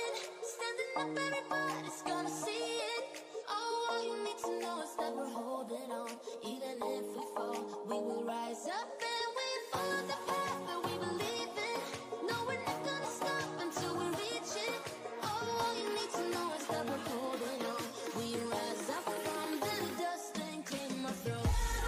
breathing, standing up, everybody's gonna see it. Oh, all you need to know is that we're holding on. Even if we fall, we will rise up and we follow the path that we believe in. No, we're not gonna stop until we reach it. Oh, all you need to know is that we're holding on. We rise up from the dust and clear my throat.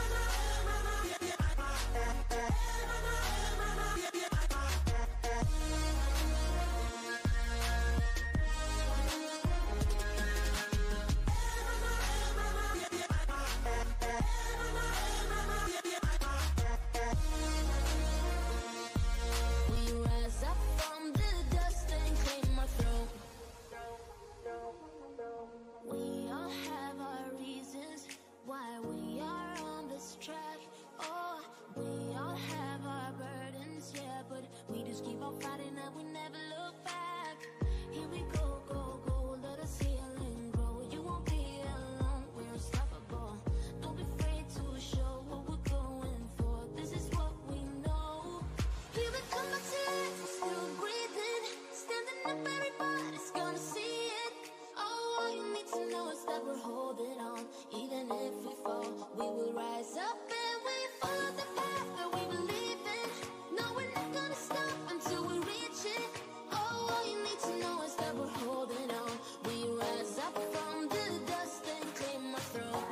We all have our reasons why we are on this track. Oh, we all have our burdens, yeah, but we just keep on fighting and we never look back. Here we go, go, go, let us heal and grow. You won't be alone, we're unstoppable. Don't be afraid to show what we're going for. This is what we know. Here we come back to life, we're still breathing, standing up, everybody's gonna see it. Oh, all you need to know is that we're holding on. Even if we fall, we will rise up and we follow the path that we believe in. No, we're not gonna stop until we reach it. Oh, all you need to know is that we're holding on. We rise up from the dust and clear my throat.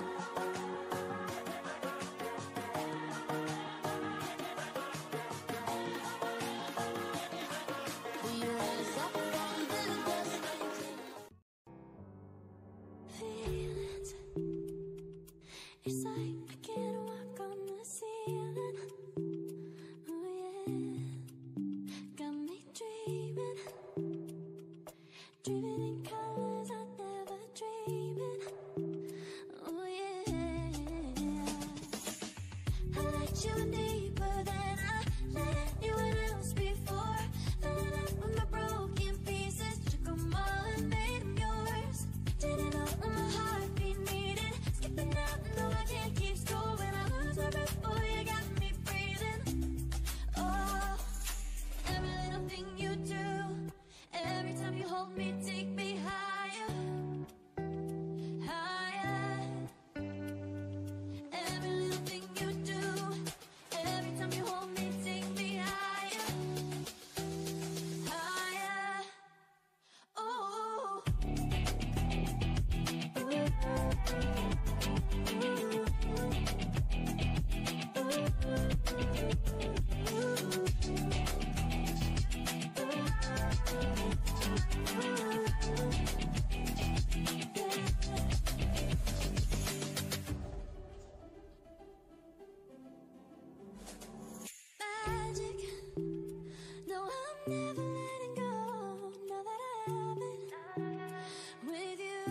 We rise up from the dust and clear my throat. Feelings, it's like I can't walk on the ceiling. Oh yeah, got me dreaming, dreaming in colors I never dreamed. Oh yeah, I let you deeper than I let anyone else before. Filling up with my broken pieces, took them all and made them yours. Didn't know what my heartbeat needed, skipping out, no I can't keep score. When I lose my breath, boy, you got me breathing. Oh, every little thing you do, every time you hold me, take me higher, higher. Every little thing you do, every time you hold me, take me higher, higher. Oh. Magic, no, I'm never letting go. Now that I have it with you.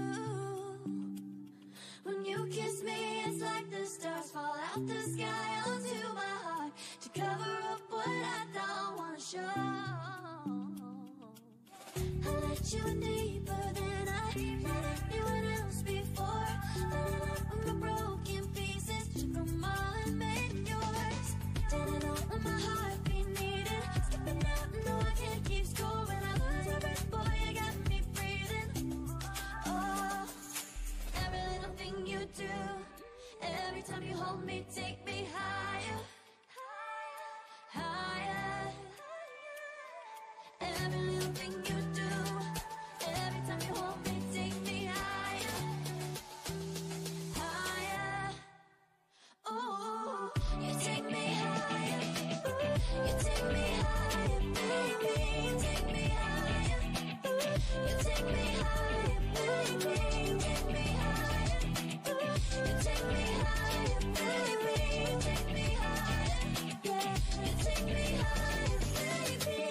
When you kiss me, it's like the stars fall out the sky onto my heart to cover up what I don't wanna show. I let you in deeper than I let anyone else before. Filling up with my broken pieces, took them all and made them yours. Didn't know what my heartbeat needed, skipping out, no I can't keep score. When I lose my breath, boy, you got me breathing. Oh, every little thing you do, every time you hold me, take me higher, higher. Every little thing you do, every time you hold me, take me higher, higher. Oh, you take me higher, you take me higher, baby, you take me higher, you take me higher, baby, take me higher, you take me higher, baby, take me higher, yeah, you take me higher, baby.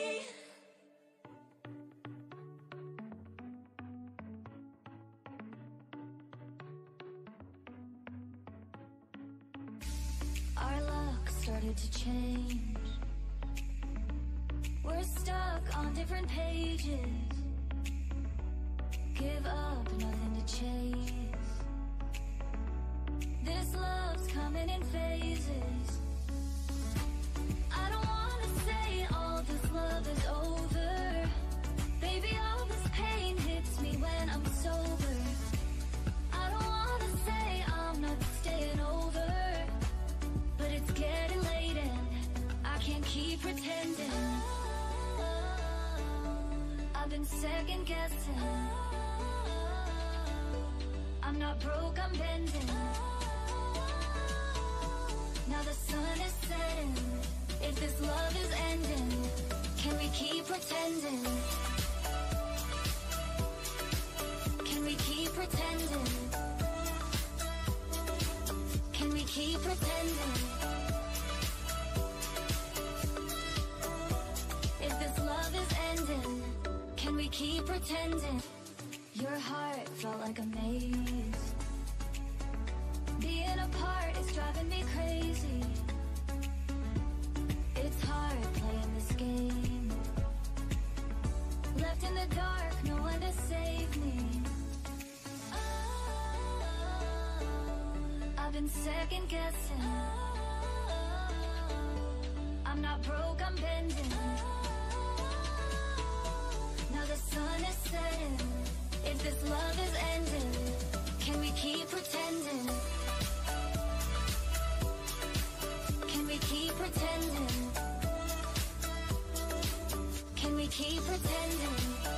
Our luck started to change. We're stuck on different pages. Give up, nothing to chase. This love's coming in phases. I don't wanna say all this love is over. Baby, all this pain guessing. I'm not broke, I'm bending. Now the sun is setting. If this love is ending, can we keep pretending? Can we keep pretending? Can we keep pretending? If this love is ending, can we keep pretending? Your heart felt like a maze. Being apart is driving me crazy. It's hard playing this game. Left in the dark, no one to save me. I've been second guessing. I'm not broke, I'm bending. Now the sun is setting. If this love is ending, can we keep pretending? Can we keep pretending? Can we keep pretending?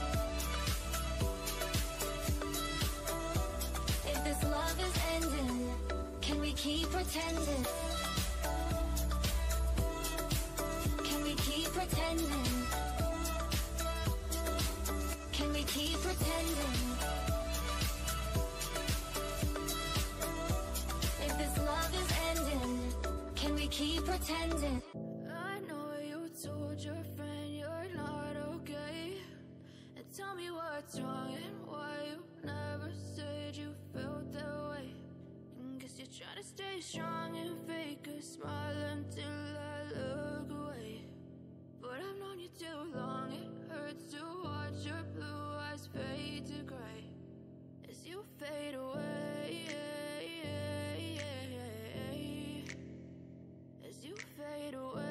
If this love is ending, can we keep pretending? Can we keep pretending? Can we keep pretending? If this love is ending, can we keep pretending? I know you told your friend you're not okay, and tell me what's wrong and why you never said you felt that way. And guess you're trying to stay strong and fake a smile until I look away. But I've known you too long, it hurts to watch your blue eyes fade to gray as you fade away. As you fade away.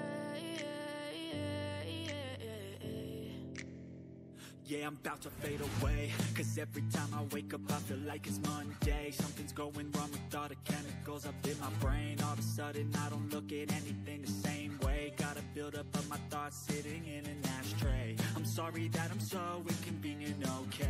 Yeah, I'm about to fade away, cause every time I wake up I feel like it's Monday. Something's going wrong with all the chemicals up in my brain. All of a sudden I don't look at anything the same way. Gotta build up of my thoughts sitting in an ashtray. I'm sorry that I'm so inconvenient, okay?